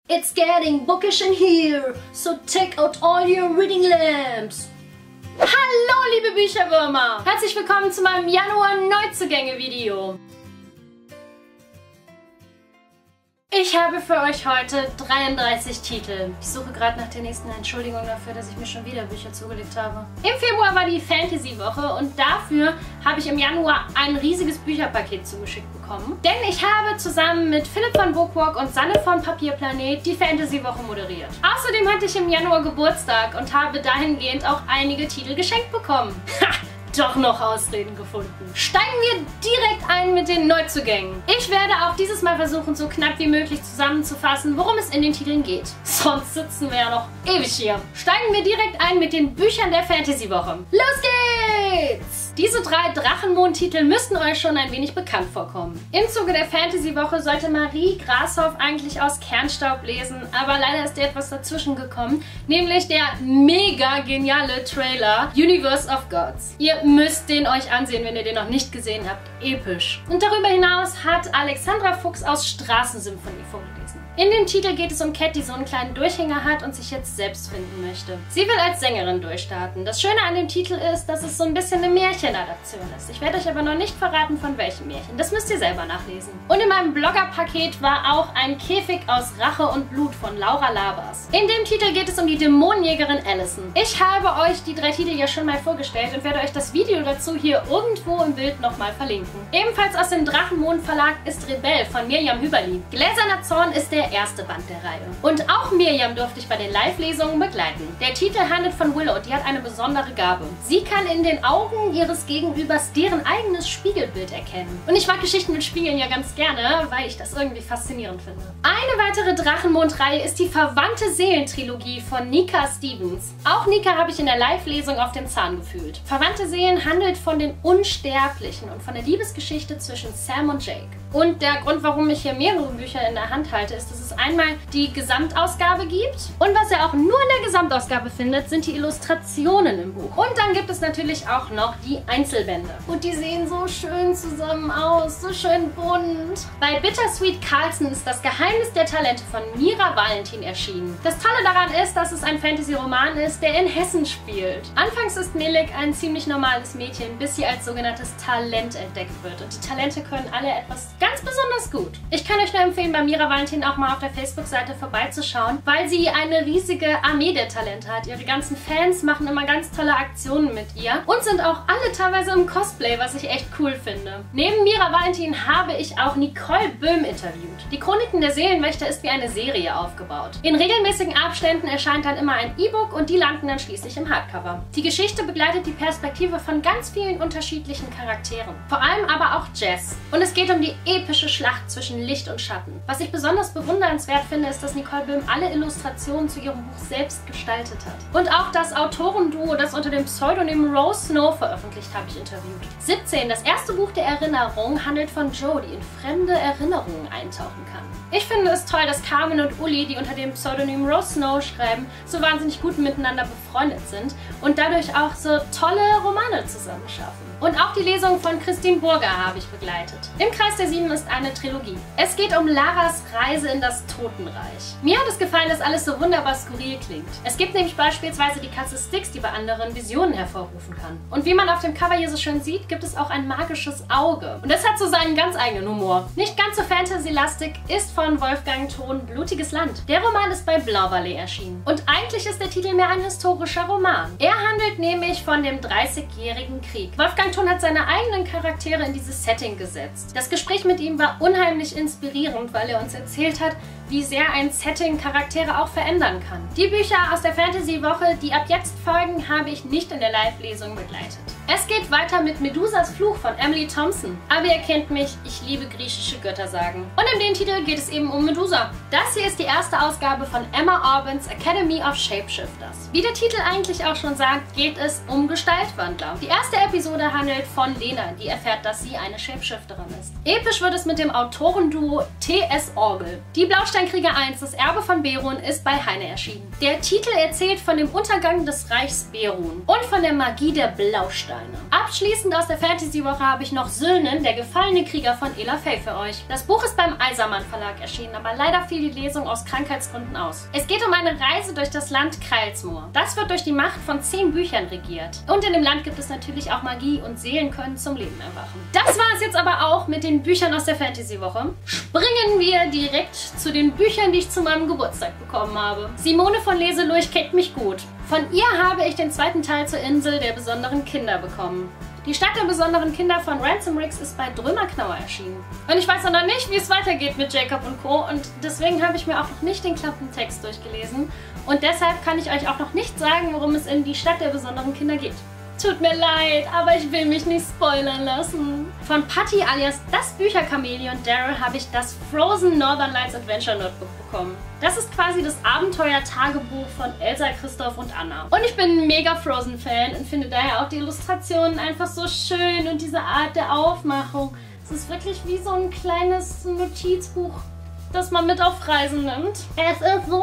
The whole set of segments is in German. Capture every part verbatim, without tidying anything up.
It's getting bookish in here, so take out all your reading lamps. Hallo liebe Bücherwürmer! Herzlich willkommen zu meinem Januar-Neuzugänge-Video. Ich habe für euch heute dreiunddreißig Titel. Ich suche gerade nach der nächsten Entschuldigung dafür, dass ich mir schon wieder Bücher zugelegt habe. Im Februar war die Fantasy-Woche und dafür habe ich im Januar ein riesiges Bücherpaket zugeschickt bekommen. Denn ich habe zusammen mit Philipp von Bookwalk und Sanne von Papierplanet die Fantasy-Woche moderiert. Außerdem hatte ich im Januar Geburtstag und habe dahingehend auch einige Titel geschenkt bekommen. Ha! Doch noch Ausreden gefunden. Steigen wir direkt ein mit den Neuzugängen. Ich werde auch dieses Mal versuchen, so knapp wie möglich zusammenzufassen, worum es in den Titeln geht. Sonst sitzen wir ja noch ewig hier. Steigen wir direkt ein mit den Büchern der Fantasy-Woche. Los geht's! Diese drei Drachenmond-Titel müssten euch schon ein wenig bekannt vorkommen. Im Zuge der Fantasy-Woche sollte Marie Grashoff eigentlich aus Kernstaub lesen, aber leider ist dir etwas dazwischen gekommen, nämlich der mega geniale Trailer Universe of Gods. Ihr müsst den euch ansehen, wenn ihr den noch nicht gesehen habt. Episch. Und darüber hinaus hat Alexandra Fuchs aus Straßensymphonie vorgelesen. In dem Titel geht es um Cat, die so einen kleinen Durchhänger hat und sich jetzt selbst finden möchte. Sie will als Sängerin durchstarten. Das Schöne an dem Titel ist, dass es so ein bisschen eine Märchenadaption ist. Ich werde euch aber noch nicht verraten, von welchem Märchen. Das müsst ihr selber nachlesen. Und in meinem Blogger-Paket war auch ein Käfig aus Rache und Blut von Laura Labas. In dem Titel geht es um die Dämonenjägerin Allison. Ich habe euch die drei Titel ja schon mal vorgestellt und werde euch das Video dazu hier irgendwo im Bild nochmal verlinken. Ebenfalls aus dem Drachenmond Verlag ist Rebell von Mirjam Hüberli. Gläserner Zorn ist der erste Band der Reihe. Und auch Mirjam durfte ich bei den Live-Lesungen begleiten. Der Titel handelt von Willow, die hat eine besondere Gabe. Sie kann in den Augen ihres Gegenübers deren eigenes Spiegelbild erkennen. Und ich mag Geschichten mit Spiegeln ja ganz gerne, weil ich das irgendwie faszinierend finde. Eine weitere Drachenmond-Reihe ist die Verwandte Seelen-Trilogie von Nika Stevens. Auch Nika habe ich in der Live-Lesung auf den Zahn gefühlt. Verwandte Seelen handelt von den Unsterblichen und von der Liebesgeschichte zwischen Sam und Jake. Und der Grund, warum ich hier mehrere Bücher in der Hand halte, ist, dass es einmal die Gesamtausgabe gibt. Und was ihr auch nur in der Gesamtausgabe findet, sind die Illustrationen im Buch. Und dann gibt es natürlich auch noch die Einzelbände. Und die sehen so schön zusammen aus, so schön bunt. Bei Bittersweet Carlson ist das Geheimnis der Talente von Mira Valentin erschienen. Das Tolle daran ist, dass es ein Fantasy-Roman ist, der in Hessen spielt. Anfangs ist Milik ein ziemlich normales Mädchen, bis sie als sogenanntes Talent entdeckt wird. Und die Talente können alle etwas ganz besonders gut. Ich kann euch nur empfehlen, bei Mira Valentin auch mal auf der Facebook-Seite vorbeizuschauen, weil sie eine riesige Armee der Talente hat. Ihre ganzen Fans machen immer ganz tolle Aktionen mit ihr und sind auch alle teilweise im Cosplay, was ich echt cool finde. Neben Mira Valentin habe ich auch Nicole Böhm interviewt. Die Chroniken der Seelenwächter ist wie eine Serie aufgebaut. In regelmäßigen Abständen erscheint dann immer ein E-Book und die landen dann schließlich im Hardcover. Die Geschichte begleitet die Perspektive von ganz vielen unterschiedlichen Charakteren. Vor allem aber auch Jess. Und es geht um die epische Schlacht zwischen Licht und Schatten. Was ich besonders bewundernswert finde, ist, dass Nicole Böhm alle Illustrationen zu ihrem Buch selbst gestaltet hat. Und auch das Autorenduo, das unter dem Pseudonym Rose Snow veröffentlicht, habe ich interviewt. siebzehn. Das erste Buch der Erinnerung handelt von Jo, die in fremde Erinnerungen eintauchen kann. Ich finde es toll, dass Carmen und Uli, die unter dem Pseudonym Rose Snow schreiben, so wahnsinnig gut miteinander befreundet sind und dadurch auch so tolle Romane zusammen schaffen. Und auch die Lesung von Christine Burger habe ich begleitet. Im Kreis der Sieben ist eine Trilogie. Es geht um Laras Reise in das Totenreich. Mir hat es gefallen, dass alles so wunderbar skurril klingt. Es gibt nämlich beispielsweise die Katze Styx, die bei anderen Visionen hervorrufen kann. Und wie man auf dem Cover hier so schön sieht, gibt es auch ein magisches Auge. Und das hat so seinen ganz eigenen Humor. Nicht ganz so Fantasy-lastig ist von Wolfgang Thon Blutiges Land. Der Roman ist bei Blau-Ballet erschienen. Und eigentlich ist der Titel mehr ein historischer Roman. Er handelt nämlich von dem dreißigjährigen Krieg. Wolfgang Thon hat seine eigenen Charaktere in dieses Setting gesetzt. Das Gespräch mit ihm war unheimlich inspirierend, weil er uns erzählt hat, wie sehr ein Setting Charaktere auch verändern kann. Die Bücher aus der Fantasy-Woche, die ab jetzt folgen, habe ich nicht in der Live-Lesung begleitet. Es geht weiter mit Medusas Fluch von Emily Thompson. Aber ihr kennt mich, ich liebe griechische Göttersagen. Und in dem Titel geht es eben um Medusa. Das hier ist die erste Ausgabe von Emma Orbans Academy of Shapeshifters. Wie der Titel eigentlich auch schon sagt, geht es um Gestaltwandler. Die erste Episode handelt von Lena, die erfährt, dass sie eine Shapeshifterin ist. Episch wird es mit dem Autorenduo T S Orgel. Die Blausteinkrieger eins, das Erbe von Berun, ist bei Heine erschienen. Der Titel erzählt von dem Untergang des Reichs Berun und von der Magie der Blausteine. alleine. Abschließend aus der Fantasy-Woche habe ich noch Sylnen, der gefallene Krieger von Ela Fey für euch. Das Buch ist beim Eisermann Verlag erschienen, aber leider fiel die Lesung aus Krankheitsgründen aus. Es geht um eine Reise durch das Land Kreilsmoor. Das wird durch die Macht von zehn Büchern regiert. Und in dem Land gibt es natürlich auch Magie und Seelen können zum Leben erwachen. Das war es jetzt aber auch mit den Büchern aus der Fantasy-Woche. Springen wir direkt zu den Büchern, die ich zu meinem Geburtstag bekommen habe. Simone von Leselurch kennt mich gut. Von ihr habe ich den zweiten Teil zur Insel der besonderen Kinder bekommen. Die Stadt der besonderen Kinder von Ransom Riggs ist bei Drömer Knauer erschienen. Und ich weiß noch nicht, wie es weitergeht mit Jacob und Co. Und deswegen habe ich mir auch noch nicht den Klappentext durchgelesen. Und deshalb kann ich euch auch noch nicht sagen, worum es in die Stadt der besonderen Kinder geht. Tut mir leid, aber ich will mich nicht spoilern lassen. Von Patty alias das Bücherchamäleon Daryl habe ich das Frozen Northern Lights Adventure Notebook bekommen. Das ist quasi das Abenteuer-Tagebuch von Elsa, Christoph und Anna. Und ich bin ein mega Frozen-Fan und finde daher auch die Illustrationen einfach so schön und diese Art der Aufmachung. Es ist wirklich wie so ein kleines Notizbuch, das man mit auf Reisen nimmt. Es ist so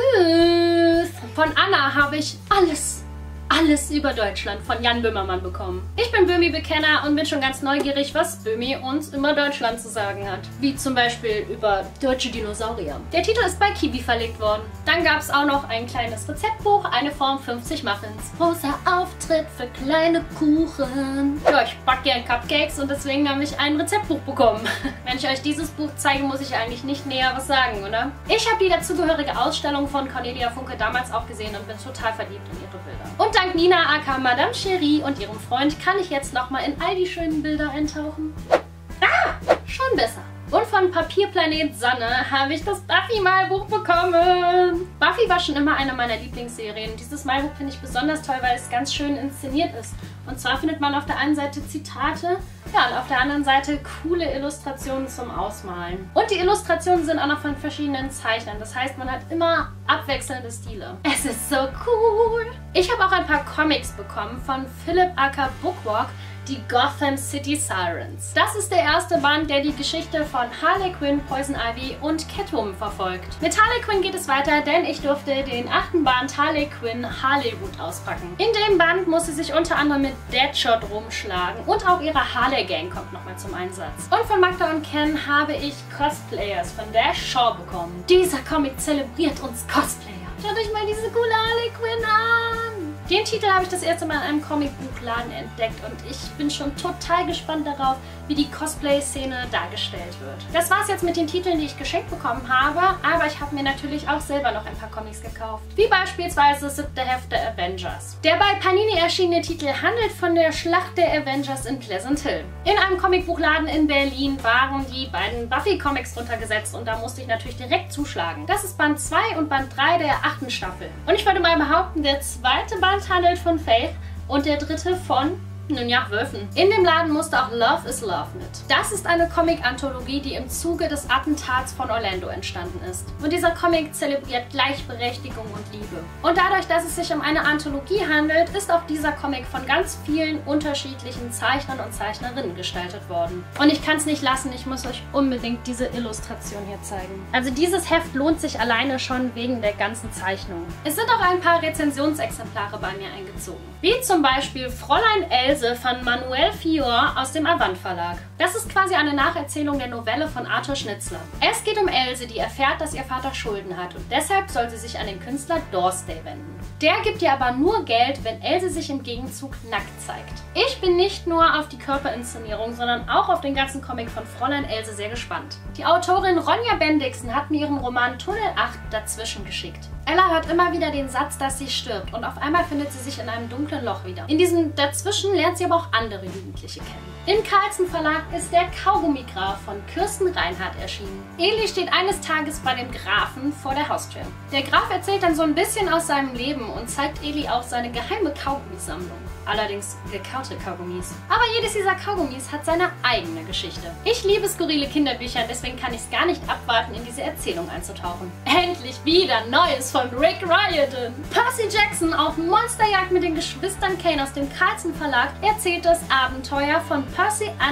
süß. Von Anna habe ich alles Alles über Deutschland von Jan Böhmermann bekommen. Ich bin Böhmi-Bekenner und bin schon ganz neugierig, was Böhmi uns über Deutschland zu sagen hat. Wie zum Beispiel über deutsche Dinosaurier. Der Titel ist bei Kiwi verlegt worden. Dann gab es auch noch ein kleines Rezeptbuch, eine Form fünfzig Muffins. Großer Auftritt für kleine Kuchen. Ja, ich backe gern Cupcakes und deswegen habe ich ein Rezeptbuch bekommen. Wenn ich euch dieses Buch zeige, muss ich eigentlich nicht näher was sagen, oder? Ich habe die dazugehörige Ausstellung von Cornelia Funke damals auch gesehen und bin total verliebt in ihre Bilder. Und dank Nina aka Madame Cherie und ihrem Freund kann ich jetzt nochmal in all die schönen Bilder eintauchen. Ah, schon besser. Und von Papierplanet Sonne habe ich das Buffy-Malbuch bekommen. Buffy war schon immer eine meiner Lieblingsserien. Dieses Malbuch finde ich besonders toll, weil es ganz schön inszeniert ist. Und zwar findet man auf der einen Seite Zitate, ja, und auf der anderen Seite coole Illustrationen zum Ausmalen. Und die Illustrationen sind auch noch von verschiedenen Zeichnern. Das heißt, man hat immer abwechselnde Stile. Es ist so cool. Ich habe auch ein paar Comics bekommen von Philip aka Bookwalk, die Gotham City Sirens. Das ist der erste Band, der die Geschichte von Harley Quinn, Poison Ivy und Catwoman verfolgt. Mit Harley Quinn geht es weiter, denn ich durfte den achten Band Harley Quinn Harleywood auspacken. In dem Band muss sie sich unter anderem mit Deadshot rumschlagen und auch ihre Harley Gang kommt nochmal zum Einsatz. Und von Magda und Ken habe ich Cosplayers von Dash Shaw bekommen. Dieser Comic zelebriert uns Cosplayer. Schaut euch mal diese coole Harley Quinn an! Den Titel habe ich das erste Mal in einem Comicbuchladen entdeckt und ich bin schon total gespannt darauf, wie die Cosplay-Szene dargestellt wird. Das war's jetzt mit den Titeln, die ich geschenkt bekommen habe, aber ich habe mir natürlich auch selber noch ein paar Comics gekauft. Wie beispielsweise das siebte Heft der Avengers. Der bei Panini erschienene Titel handelt von der Schlacht der Avengers in Pleasant Hill. In einem Comicbuchladen in Berlin waren die beiden Buffy-Comics drunter gesetzt und da musste ich natürlich direkt zuschlagen. Das ist Band zwei und Band drei der achten Staffel. Und ich würde mal behaupten, der zweite Band handelt von Faith und der dritte von, nun ja, Wölfen. In dem Laden musste auch Love is Love mit. Das ist eine Comic-Anthologie, die im Zuge des Attentats von Orlando entstanden ist. Und dieser Comic zelebriert Gleichberechtigung und Liebe. Und dadurch, dass es sich um eine Anthologie handelt, ist auch dieser Comic von ganz vielen unterschiedlichen Zeichnern und Zeichnerinnen gestaltet worden. Und ich kann es nicht lassen, ich muss euch unbedingt diese Illustration hier zeigen. Also dieses Heft lohnt sich alleine schon wegen der ganzen Zeichnungen. Es sind auch ein paar Rezensionsexemplare bei mir eingezogen. Wie zum Beispiel Fräulein Else von Manuel Fior aus dem Avant Verlag. Das ist quasi eine Nacherzählung der Novelle von Arthur Schnitzler. Es geht um Else, die erfährt, dass ihr Vater Schulden hat und deshalb soll sie sich an den Künstler Dorsday wenden. Der gibt ihr aber nur Geld, wenn Else sich im Gegenzug nackt zeigt. Ich bin nicht nur auf die Körperinszenierung, sondern auch auf den ganzen Comic von Fräulein Else sehr gespannt. Die Autorin Ronja Bendixen hat mir ihren Roman Tunnel acht dazwischen geschickt. Ella hört immer wieder den Satz, dass sie stirbt und auf einmal findet sie sich in einem dunklen Loch wieder. In diesem Dazwischen lernt sie aber auch andere Jugendliche kennen. Im Carlsen Verlag ist der Kaugummi-Graf von Kirsten Reinhardt erschienen. Eli steht eines Tages bei dem Grafen vor der Haustür. Der Graf erzählt dann so ein bisschen aus seinem Leben und zeigt Eli auch seine geheime Kaugummisammlung. Allerdings gekaute Kaugummis. Aber jedes dieser Kaugummis hat seine eigene Geschichte. Ich liebe skurrile Kinderbücher, deswegen kann ich es gar nicht abwarten, in diese Erzählung einzutauchen. Endlich wieder Neues von Rick Riordan. Percy Jackson auf Monsterjagd mit den Geschwistern Kane aus dem Carlsen Verlag erzählt das Abenteuer von Percy, Annabeth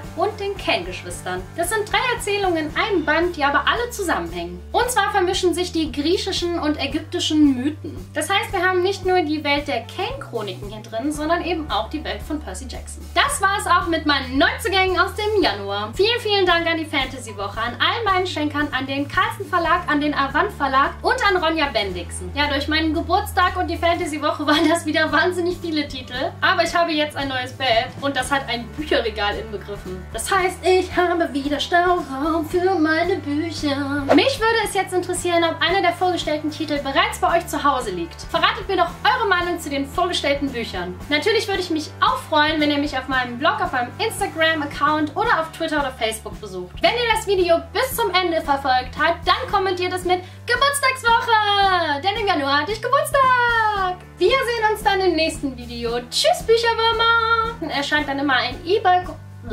und den Ken-Geschwistern. Das sind drei Erzählungen in einem Band, die aber alle zusammenhängen. Und zwar vermischen sich die griechischen und ägyptischen Mythen. Das heißt, wir haben nicht nur die Welt der Ken-Chroniken hier drin, sondern eben auch die Welt von Percy Jackson. Das war es auch mit meinen Neuzugängen aus dem Januar. Vielen, vielen Dank an die Fantasy-Woche, an allen meinen Schenkern, an den Carlsen Verlag, an den Avant Verlag und an Ronja Bendixen. Ja, durch meinen Geburtstag und die Fantasy-Woche waren das wieder wahnsinnig viele Titel. Aber ich habe jetzt ein neues Bett und das hat ein Bücherregal inbegriffen. Das heißt, ich habe wieder Stauraum für meine Bücher. Mich würde es jetzt interessieren, ob einer der vorgestellten Titel bereits bei euch zu Hause liegt. Verratet mir doch eure Meinung zu den vorgestellten Büchern. Natürlich würde ich mich auch freuen, wenn ihr mich auf meinem Blog, auf meinem Instagram-Account oder auf Twitter oder Facebook besucht. Wenn ihr das Video bis zum Ende verfolgt habt, dann kommentiert es mit Geburtstagswoche! Denn im Januar hatte ich Geburtstag! Wir sehen uns dann im nächsten Video. Tschüss, Bücherwürmer! Erscheint dann immer ein E-Book.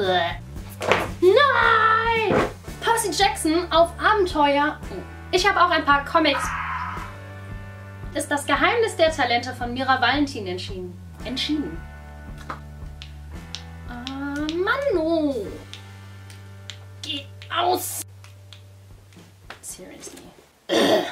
Nein! Percy Jackson auf Abenteuer. Ich habe auch ein paar Comics. Ist das Geheimnis der Talente von Mira Valentin entschieden. Entschieden. Ah, Manno! Geh aus! Seriously.